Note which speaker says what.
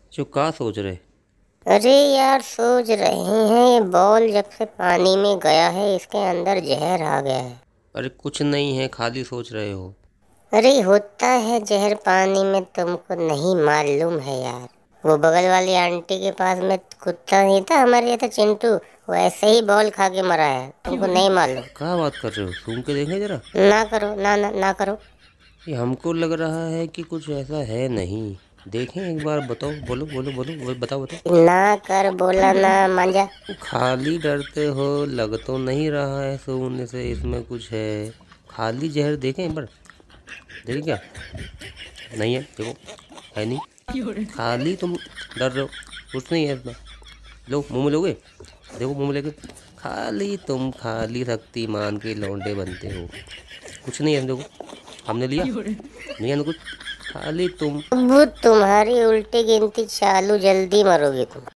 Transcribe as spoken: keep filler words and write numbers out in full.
Speaker 1: जो का सोच रहे?
Speaker 2: अरे यार, सोच रहे हैं ये बॉल जब से पानी में गया है इसके अंदर जहर आ गया है।
Speaker 1: अरे कुछ नहीं है, खाली सोच रहे हो।
Speaker 2: अरे होता है जहर पानी में, तुमको नहीं मालूम है यार। वो बगल वाली आंटी के पास में कुत्ता नहीं था हमारे, ये था चिंटू। वो ऐसे ही बॉल खा के मरा है, तुमको नहीं मालूम।
Speaker 1: क्या बात कर रहे हो? सूंघ के देखें जरा।
Speaker 2: ना करो, ना ना ना करो।
Speaker 1: ये हमको लग रहा है कि कुछ ऐसा है नहीं। देखें एक बार, बताओ, बोलो बोलो बोलो, बोलो, बताओ बताओ।
Speaker 2: ना कर बोला ना, मांझा।
Speaker 1: खाली डरते हो, लग तो नहीं रहा है सूंघने से इसमें कुछ है। खाली जहर देखें एक बार। देखें क्या? नहीं है, देखो। है नहीं। खाली तुम डर रहे हो। कुछ नहीं है इसमें। लो, मुंह में लोगे? देखो मुंह में लेके। खाली तुम खाली शक्तिमान के लौंडे बनते हो। कुछ नहीं है, देखो। हमने लिया नहीं है ना कुछ। खाली तुम।
Speaker 2: अब तुम्हारी उल्टी गिनती चालू, जल्दी मरोगे तुम।